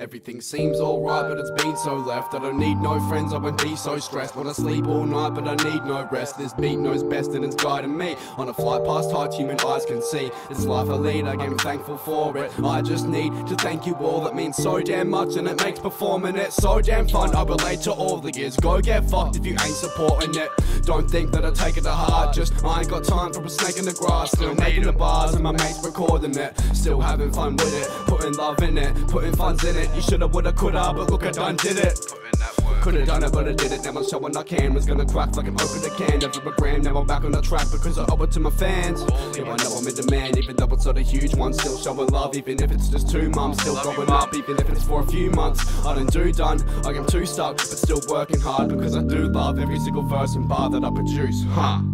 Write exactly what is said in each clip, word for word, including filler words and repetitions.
Everything seems alright, but it's been so left. I don't need no friends, I won't be so stressed. Wanna sleep all night, but I need no rest. This beat knows best and it's guiding me on a flight past heights human eyes can see. This life I lead, I am thankful for it. I just need to thank you all, that means so damn much, and it makes performing it so damn fun. I relate to all the years, go get fucked if you ain't supporting it. Don't think that I take it to heart, just I ain't got time for a snake in the grass. Still making the bars and my mates recording it, still having fun with it, putting love in it, putting funds in it. You shoulda, woulda, coulda, but look I done did it. Could've done it, but I did it. Now I'm showing I can. Was gonna crack like an open a can. Never a gram, now I'm back on the track because I owe it to my fans. Yeah, I know I'm in demand, even though it's not a huge one. Still showing love, even if it's just two months. Still going up, even if it's for a few months. I done do done, I am too stuck, but still working hard because I do love every single verse and bar that I produce. Huh?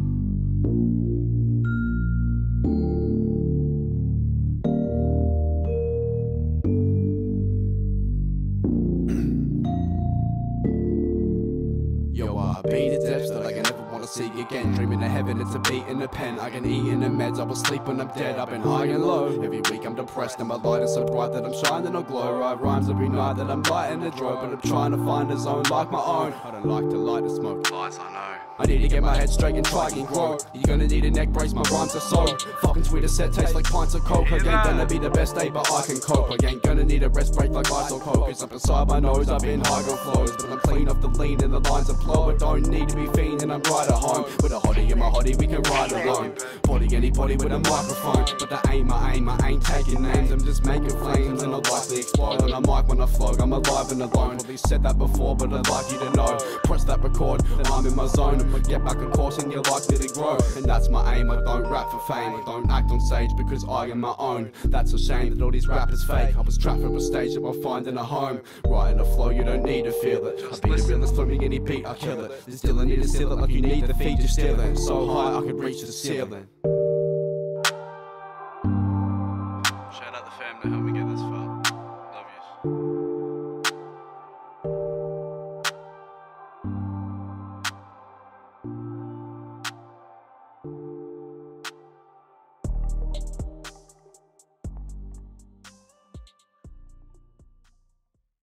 Yo, I beat the depths that I can never wanna see again. Dreaming of heaven, it's a beat in a pen. I can eat in the meds, I will sleep when I'm dead. I've been high and low, every week I'm depressed, and my light is so bright that I'm shining on glow. Write rhymes every night that I'm lighting the drove, but I'm trying to find a zone like my own. I don't like to light the smoke. Lies, I know. I need to get my head straight and try and grow. You're gonna need a neck brace, my rhymes are so fucking sweet, a set tastes like pints of coke. I ain't gonna be the best day, but I can cope. I ain't gonna need a rest break like ice or coke. It's up inside my nose, I've been high on flows, but I'm clean off the lean and the lines are flow. I don't need to be fiending, I'm right at home. With a hottie in my hottie, we can ride alone. Body anybody with a microphone, but that ain't my aim, I ain't taking names. I'm just making flames and I'll likely explode on a mic when I float. I'm alive and alone, probably said that before, but I'd like you to know. Press that record, then I'm in my zone. If I get back on course and you're likely to grow, and that's my aim. I don't rap for fame, I don't act on stage because I am my own. That's a shame that all these rappers fake. I was trapped for a stage that I'm finding a home. Writing a flow, you don't need to feel it. I be the realest, throw me any beat, I kill it. Still I need to seal it like you need the feed, you steal it. So high I could reach the ceiling.